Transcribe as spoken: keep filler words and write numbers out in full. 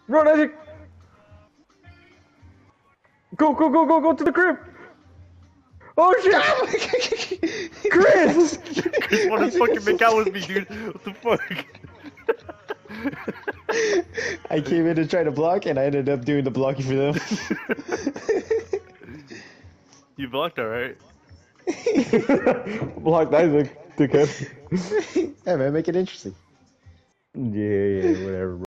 Run, Isaac! Go, go, go, go, go to the crib! Oh shit! Chris! Chris wanna fucking make out with me, dude. What the fuck? I came in to try to block, and I ended up doing the blocking for them. You blocked, alright? Blocked Isaac, dickhead. Hey man, make it interesting. Yeah, yeah, whatever, bro.